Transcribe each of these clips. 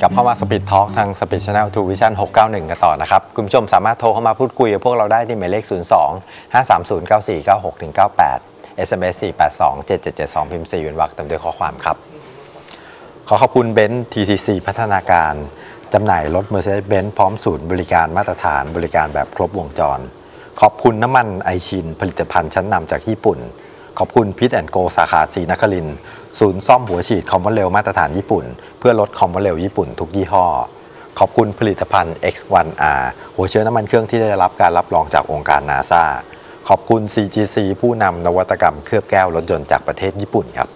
ลับเข้ามาสปีดทอล์กทาง Speed Channel True Vision 691 กันต่อนะครับคุณผู้ชมสามารถโทรเข้ามาพูดคุยกับพวกเราได้ที่หมายเลข 02-530-9496-98 SMS 482-7772 พิมพ์ 4 เว้นวรรคตามด้วยข้อความครับขอขอบคุณเบนซ์ TTC พัฒนาการจำหน่ายรถ Mercedes-Benz พร้อมศูนย์บริการมาตรฐานบริการแบบครบวงจรขอบคุณน้ำมันไอชินผลิตภัณฑ์ชั้นนำจากญี่ปุ่นขอบคุณพิทแอนด์โกสาขาศรีนครินทร์ศูนย์ซ่อมหัวฉีดคอมมอนเรลมาตรฐานญี่ปุ่นเพื่อลดคอมมอนเรลญี่ปุ่นทุกยี่ห้อขอบคุณผลิตภัณฑ์ X1R หัวเชื้อน้ำมันเครื่องที่ได้รับการรับรองจากองค์การ NASA ขอบคุณ CGC ผู้นำนวัตกรรมเคลือบแก้วรถยนต์จากประเทศญี่ปุ่นครับ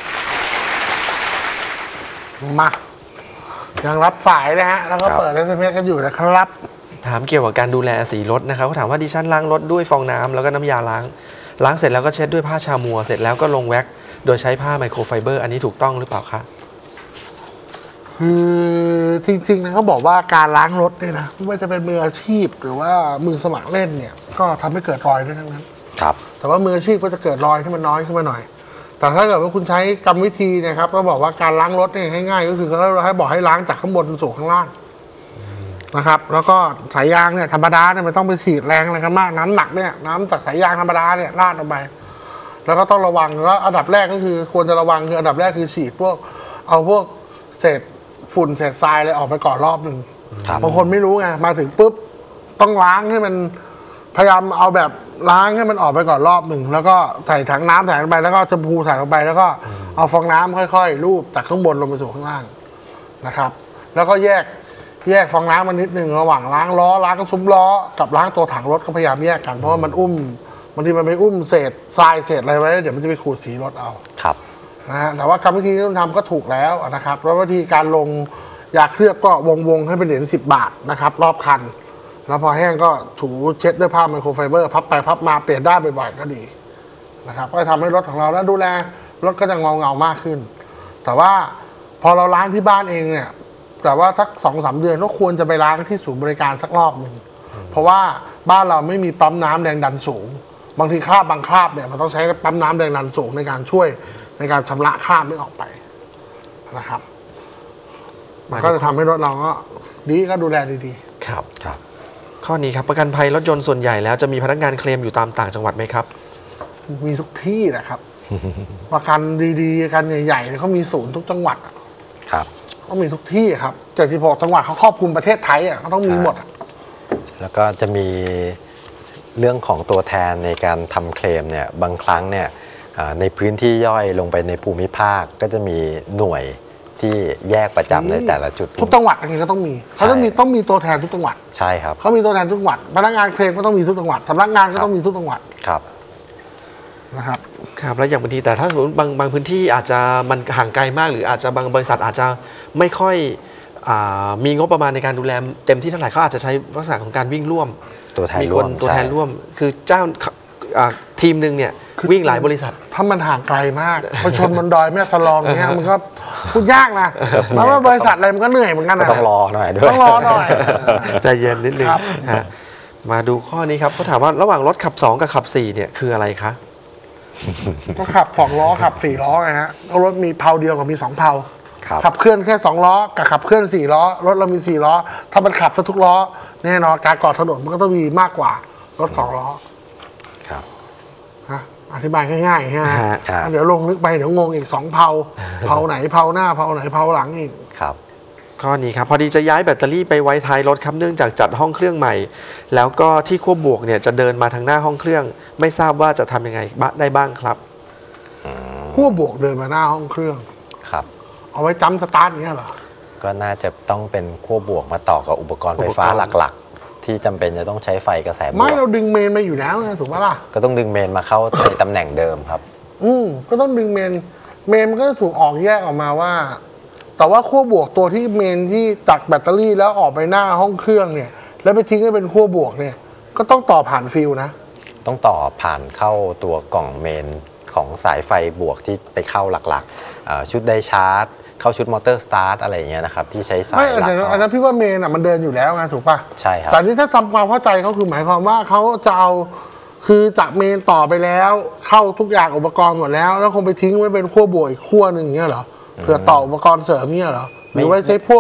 มายังรับสายนะฮะแล้วก็เปิด SMS กันอยู่นะครับถามเกี่ยวกับการดูแลสีรถนะครับเขาถามว่าดิฉันล้างรถด้วยฟองน้ำแล้วก็น้ำยาล้างเสร็จแล้วก็เช็ดด้วยผ้าชามัวเสร็จแล้วก็ลงแว็กโดยใช้ผ้าไมโครไฟเบอร์อันนี้ถูกต้องหรือเปล่าคะคือจริงๆนะเขาบอกว่าการล้างรถเนี่ยนะไม่ว่าจะเป็นมืออาชีพหรือว่ามือสมัครเล่นเนี่ยก็ทำให้เกิดรอยได้ทั้งนั้นครับแต่ว่ามืออาชีพก็จะเกิดรอยที่มันน้อยขึ้นมาหน่อยแต่ถ้าเกิดว่าคุณใช้กรรมวิธีนะครับก็บอกว่าการล้างรถเนี่ยง่ายๆก็คือเขาให้บอกให้ล้างจากข้างบนสู่ข้างล่างนะครับแล้วก็สายยางเนี่ยธรรมดาเนี่ยมันต้องไปฉีดแรงอะไรกันมากน้ำหนักเนี่ยน้ำจากสายยางธรรมดาเนี่ยราดลงไปแล้วก็ต้องระวังแล้วอันดับแรกก็คือควรจะระวังคืออันดับแรกคือฉีดพวกเศษฝุ่นเศษทรายอะไรออกไปก่อนรอบหนึ่งบางคนไม่รู้ไงมาถึงปุ๊บต้องล้างให้มันพยายามเอาแบบล้างให้มันออกไปก่อนรอบหนึ่งแล้วก็ใส่ถังน้ำใส่ลงไปแล้วก็แชมพูใส่ลงไปแล้วก็เอาฟองน้ำค่อยๆลูบจากข้างบนลงไปสู่ข้างล่างนะครับแล้วก็แยกฟองน้ำมันนิดหนึ่งระหว่างล้างล้อล้างซุ้มล้อกับล้างตัวถังรถก็พยายามแยกกันเพราะว่ามันบางทีมันไปเศษทรายเศษอะไรไว้เดี๋ยวมันจะไปขูดสีรถเอาครับนะฮะแต่ว่ากรรมวิธีที่ต้องทำก็ถูกแล้วนะครับแล้ววิธีการลงยาเคลือบก็วงให้เป็นเหรียญ10 บาทนะครับรอบคันแล้วพอแห้งก็ถูเช็ดด้วยผ้าไมโครไฟเบอร์พับไปพับมาเปลี่ยนได้บ่อยๆก็ดีนะครับก็ทำให้รถของเราแล้วดูแลรถก็จะเงามากขึ้นแต่ว่าพอเราล้างที่บ้านเองเนี่ยแต่ว่าสัก2-3 เดือนก็ควรจะไปล้างที่ศูนย์บริการสักรอบหนึ่งเพราะว่าบ้านเราไม่มีปั๊มน้ำแรงดันสูงบางทีบางคราบเนี่ยมันต้องใช้ปั๊มน้ำแรงดันสูงในการช่วยในการชำระคราบไม่ออกไปนะครับมันก็จะทำให้รถเราก็ดีก็ดูแลดีๆครับข้อนี้ครับประกันภัยรถยนต์ส่วนใหญ่แล้วจะมีพนักงานเคลมอยู่ตามต่างจังหวัดไหมครับมีทุกที่นะครับ ประกันดีๆกันใหญ่ๆเขามีศูนย์ทุกจังหวัดครับเขามีทุกที่ครับ76 จังหวัดเขาครอบคลุมประเทศไทยเขาต้องมีหมดแล้วก็จะมีเรื่องของตัวแทนในการทำเคลมเนี่ยบางครั้งเนี่ยในพื้นที่ย่อยลงไปในภูมิภาคก็จะมีหน่วยที่แยกประจำในแต่ละจุดทุกจังหวัดอย่างนี้ก็ต้องมีเขาต้องมีตัวแทนทุกจังหวัดใช่ครับเขามีตัวแทนทุกจังหวัดพนักงานเคลมก็ต้องมีทุกจังหวัดสำนักงานก็ต้องมีทุกจังหวัดครับนะครับแล้วอย่างบางทีแต่ถ้าสมมติบางพื้นที่อาจจะมันห่างไกลมากหรืออาจจะบางบริษัทอาจจะไม่ค่อยมีงบประมาณในการดูแลเต็มที่เท่าไหร่เขาอาจจะใช้ลักษณะของการวิ่งร่วมตัวแทนร่วมคือเจ้าทีมหนึ่งเนี่ยวิ่งหลายบริษัทถ้ามันห่างไกลมากพอชนบนดอยแม่สลองเนี่ยมันก็พูดยากนะเพราะว่าบริษัทอะไรมันก็เหนื่อยเหมือนกันนะต้องรอหน่อยด้วยต้องรอหน่อยใจเย็นนิดนึงมาดูข้อนี้ครับเขาถามว่าระหว่างรถขับ2กับขับ4เนี่ยคืออะไรคะก็ขับ2 ล้อขับ4 ล้อไงฮะรถมีเพาเดียวกับมี2 เพาขับเคลื่อนแค่2 ล้อกับขับเคลื่อน4 ล้อรถเรามี4 ล้อถ้ามันขับทุกล้อแน่นอนการก่อถนนมันก็ต้องมีมากกว่ารถ2 ล้อครับอธิบายง่ายๆฮะเดี๋ยวลงลึกไปเดี๋ยวงงอีก2 เพาไหนเพาหน้าเพาไหนเพาหลังอีกครับข้อนี้ครับพอดีจะย้ายแบตเตอรี่ไปไว้ท้ายรถครับเนื่องจากจัดห้องเครื่องใหม่แล้วก็ที่ขั้วบวกเนี่ยจะเดินมาทางหน้าห้องเครื่องไม่ทราบว่าจะทำยังไงได้บ้างครับขั้วบวกเดินมาหน้าห้องเครื่องครับเอาไว้จัมป์สตาร์ทเนี้ยเหรอก็น่าจะต้องเป็นขั้วบวกมาต่อกับอุปกรณ์ไฟฟ้าหลักๆที่จำเป็นจะต้องใช้ไฟกระแสบวกไม่เราดึงเมนมาอยู่แล้วไงถูกไหมล่ะก็ต้องดึงเมนมาเข้าในตำแหน่งเดิมครับก็ต้องดึงเมนมันก็จะถูกออกแยกออกมาว่าแต่ว่าขั้วบวกตัวที่เมนที่จากแบตเตอรี่แล้วออกไปหน้าห้องเครื่องเนี่ยแล้วไปทิ้งให้เป็นขั้วบวกเนี่ยก็ต้องต่อผ่านฟิลนะต้องต่อผ่านเข้าตัวกล่องเมนของสายไฟบวกที่ไปเข้าหลักๆชุดไดชาร์จเข้าชุดมอเตอร์สตาร์ทอะไรอย่างเงี้ยนะครับที่ใช้สายหลักอันนั้นพี่ว่าเมนมันเดินอยู่แล้วไงถูกป่ะใช่ครับแต่นี่ถ้าทำความเข้าใจเขาคือหมายความว่าเขาจะเอาคือจากเมนต่อไปแล้วเข้าทุกอย่างอุปกรณ์หมดแล้วคงไปทิ้งไว้เป็นขั้วบวกอีกขั้วหนึ่งอย่างเงี้ยเหรอเพื่อต่ออุปกรณ์เสริมเงี้ยเหรอหรือไว้ใช้พ่วง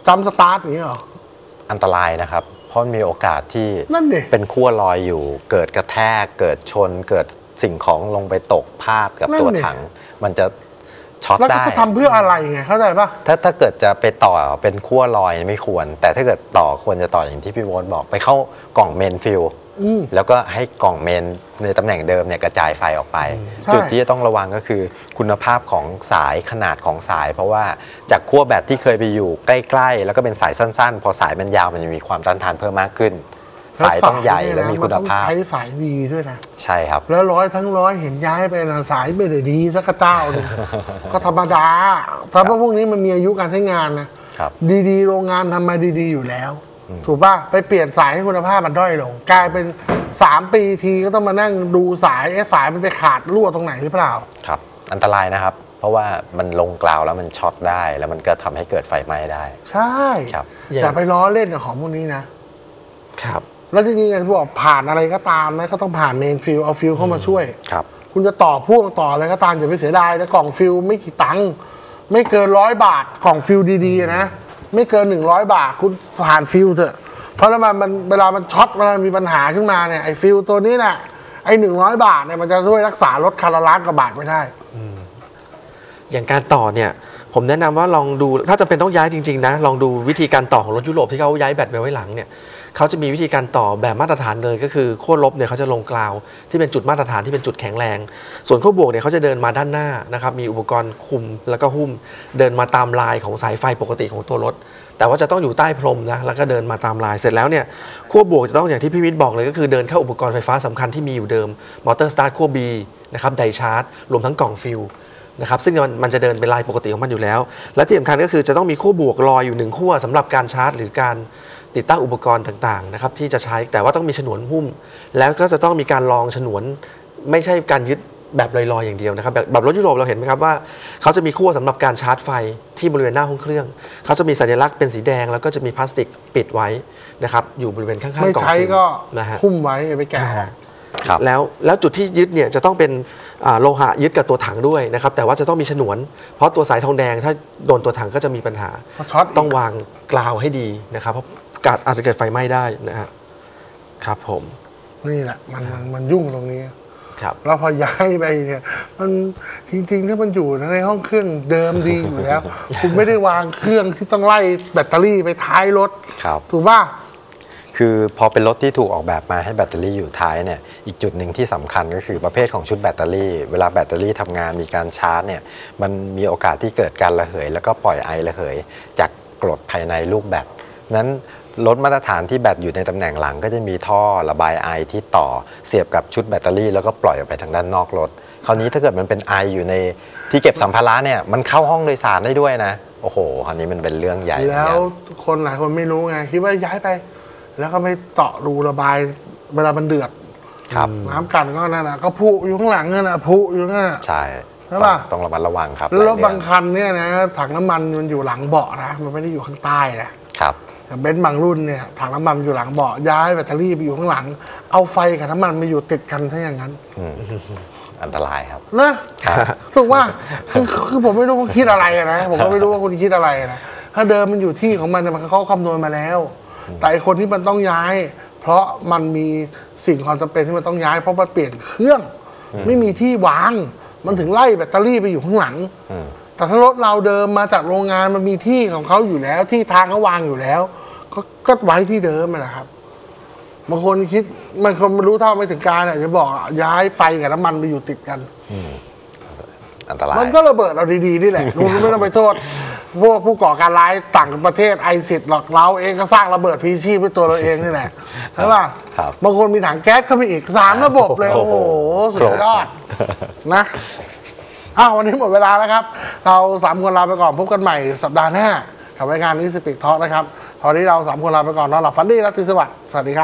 จำสตาร์ทอย่างนี้เหรออันตรายนะครับเพราะมีโอกาสที่นั่นดิเป็นขั้วลอยอยู่เกิดกระแทกเกิดชนเกิดสิ่งของลงไปตกพาดกับตัวถังมันจะช็อตได้แล้วก็ทำเพื่ออะไรไงเข้าใจปะถ้าเกิดจะไปต่อเป็นขั้วลอยไม่ควรแต่ถ้าเกิดต่อควรจะต่ออย่างที่พี่โบ๊ทบอกไปเข้ากล่องเมนฟิลแล้วก็ให้กล่องเมนในตำแหน่งเดิมเนี่ยกระจายไฟออกไปจุดที่จะต้องระวังก็คือคุณภาพของสายขนาดของสายเพราะว่าจากขั้วแบตที่เคยไปอยู่ใกล้ๆแล้วก็เป็นสายสั้นๆพอสายมันยาวมันจะมีความต้านทานเพิ่มมากขึ้นสายต้องใหญ่และมีคุณภาพใช้สายดีด้วยนะใช่ครับแล้วทั้งร้อยเห็นย้ายไปนะสายไม่ได้ดีสักเจ้าเลย ก็ธรรมดาเพราะพวกนี้มันมีอายุการใช้งานนะดีๆโรงงานทำมาดีๆอยู่แล้วถูกป่ะไปเปลี่ยนสายให้คุณภาพมันด้อยลงกลายเป็น3 ปีทีก็ต้องมานั่งดูสายสายมันไปขาดรั่วตรงไหนหรือเปล่าครับอันตรายนะครับเพราะว่ามันลงกล่าวแล้วมันช็อตได้แล้วมันก็ทำให้เกิดไฟไหม้ได้ใช่ครับอย่าไปล้อเล่นกับของพวกนี้นะครับแล้วจริงๆไงบอกผ่านอะไรก็ตามนะก็ต้องผ่านเมนฟิลเอาฟิลเข้ามาช่วยครับคุณจะต่อพ่วงต่ออะไรก็ตามอย่าไปเสียดายนะกล่องฟิลไม่กี่ตังค์ไม่เกิน100 บาทกล่องฟิลดีๆนะไม่เกิน100 บาทคุณผ่านฟิลเถอะเพราะแล้วมันเวลามันช็อตเวลามีปัญหาขึ้นมาเนี่ยไอ้ฟิลตัวนี้น่ะไอ้100 บาทเนี่ยมันจะช่วยรักษารถคันละล้านกว่าบาทไว้ได้อย่างการต่อเนี่ยผมแนะนำว่าลองดูถ้าจำเป็นต้องย้ายจริงๆนะลองดูวิธีการต่อของรถยุโรปที่เขาย้ายแบตไปไว้หลังเนี่ยเขาจะมีวิธีการต่อแบบมาตรฐานเลยก็คือขั้วลบเนี่ยเขาจะลงกราวที่เป็นจุดมาตรฐานที่เป็นจุดแข็งแรงส่วนขั้วบวกเนี่ยเขาจะเดินมาด้านหน้านะครับมีอุปกรณ์คุมแล้วก็หุ้มเดินมาตามลายของสายไฟปกติของตัวรถแต่ว่าจะต้องอยู่ใต้พรมนะแล้วก็เดินมาตามลายเสร็จแล้วเนี่ยขั้วบวกจะต้องอย่างที่พี่วิทย์บอกเลยก็คือเดินเข้าอุปกรณ์ไฟฟ้าสำคัญที่มีอยู่เดิมมอเตอร์สตาร์ทขั้ว B นะครับไดชาร์จรวมทั้งกล่องฟิลนะครับซึ่งมันจะเดินเป็นลายปกติของมันอยู่แล้วและที่สำคัญก็คือจะต้องมีขั้วบวกลอยอยู่1ขั้วสำหรับการชาร์จหรือการติดตั้งอุปกรณ์ต่างๆนะครับที่จะใช้แต่ว่าต้องมีฉนวนหุ้มแล้วก็จะต้องมีการรองฉนวนไม่ใช่การยึดแบบลอยๆอย่างเดียวนะครับแบบรถยุโรปเราเห็นไหมครับว่าเขาจะมีขั้วสำหรับการชาร์จไฟที่บริเวณหน้าห้องเครื่องเขาจะมีสัญลักษณ์เป็นสีแดงแล้วก็จะมีพลาสติกปิดไว้นะครับอยู่บริเวณข้างๆกล่องฟิล์มไม่ใช้ก็หุ้มไว้ไปแกะออกแล้วจุดที่ยึดเนี่ยจะต้องเป็นโลหะยึดกับตัวถังด้วยนะครับแต่ว่าจะต้องมีฉนวนเพราะตัวสายทองแดงถ้าโดนตัวถังก็จะมีปัญหาต้องวางกราวให้ดีนะครับเพราะอาจจะเกิดไฟไหม้ได้นะฮะครับผมนี่แหละมันยุ่งตรงนี้ครับแล้วพอย้ายไปเนี่ยมันจริงๆถ้ามันอยู่ในห้องเครื่องเดิมดีอยู่แล้ว คุณไม่ได้วางเครื่องที่ต้องไล่แบตเตอรี่ไปท้ายรถถูกป่ะคือพอเป็นรถที่ถูกออกแบบมาให้แบตเตอรี่อยู่ท้ายเนี่ยอีกจุดหนึ่งที่สำคัญก็คือประเภทของชุดแบตเตอรี่เวลาแบตเตอรี่ทำงานมีการชาร์จเนี่ยมันมีโอกาสที่เกิดการระเหยแล้วก็ปล่อยไอระเหยจากกรดภายในลูกแบตนั้นรถมาตรฐานที่แบตอยู่ในตำแหน่งหลังก็จะมีท่อระบายไอที่ต่อเสียบกับชุดแบตเตอรี่แล้วก็ปล่อยออกไปทางด้านนอกรถคราวนี้ถ้าเกิดมันเป็นไออยู่ในที่เก็บสัมภาระเนี่ยมันเข้าห้องโดยสารได้ด้วยนะโอ้โหคราวนี้มันเป็นเรื่องใหญ่แล้วคนหลายคนไม่รู้ไงคิดว่าย้ายไปแล้วก็ไม่เจาะรูระบายเวลามันเดือดน้ำกันก็นั่นแหละก็พุอยู่ข้างหลังนั่นแหละพุอยู่นั่นใช่ใช่ป่ะต้องระมัดระวังครับแล้วรถบางคันเนี่ยนะถังน้ำมันมันอยู่หลังเบาะนะมันไม่ได้อยู่ข้างใต้นะครับเบนซ์บางรุ่นเนี่ยถังน้ำมันอยู่หลังเบาะย้ายแบตเตอรี่ไปอยู่ข้างหลังเอาไฟกับน้ำมันมาอยู่ติดกันซะอย่างนั้นอันตรายครับนะถูกว่าคือผมไม่รู้ว่าคิดอะไรนะผมก็ไม่รู้ว่าคุณคิดอะไรนะถ้าเดิมมันอยู่ที่ของมันมันเขาคำนวณมาแล้วแต่คนที่มันต้องย้ายเพราะมันมีสิ่งความจำเป็นที่มันต้องย้ายเพราะมันเปลี่ยนเครื่องไม่มีที่วางมันถึงไล่แบตเตอรี่ไปอยู่ข้างหลังแต่ถ้ารถเราเดิมมาจากโรงงานมันมีที่ของเขาอยู่แล้วที่ทางเขาวางอยู่แล้วก็ไว้ที่เดิมนะครับบางคนคิดมันคนไม่รู้เท่าไม่ถึงการจะบอกย้ายไฟกับน้ำมันไปอยู่ติดกันอันตรายมันก็ระเบิดเอาดีๆนี่แหละคุณไม่ต้องไปโทษพวกผู้ก่อการร้ายต่างประเทศไอซิดหรอกเราเองก็สร้างระเบิดพีชีพด้วยตัวเราเองนี่แหละใช่ป่ะบางคนมีถังแก๊สเข้าไปอีก3 ระบบเลยโอ้โหสุดยอดนะวันนี้หมดเวลาแล้วครับเรา3 คนลาไปก่อนพบกันใหม่สัปดาห์หน้ากับรายการนี้สปีกทอล์กนะครับตอนนี้เรา3 คนลาไปก่อนนอนหลับฝันดีราตรีสวัสดิ์สวัสดีครับ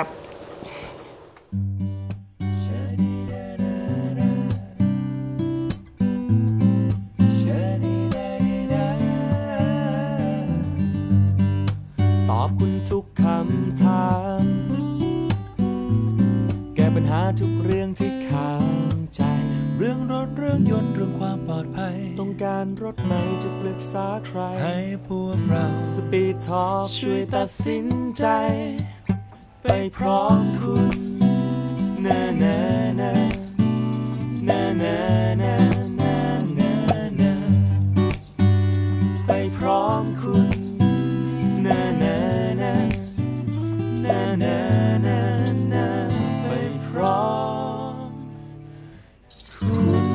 ตอบคุณทุกคำถามแก้ปัญหาทุกเรื่องที่ค้างใจรื่องรถเรื่องยนต์เรื่องความปลอดภัยต้องการรถไหนจะปรึกษาใครให้พวกเรา Speed Talk ช่วยตัดสินใจไปพร้อมคุณนะนะนะนะนะนะนะนะนะไปพร้อมคุณนะนะนะนะนะนะนะไปพร้อมคุณ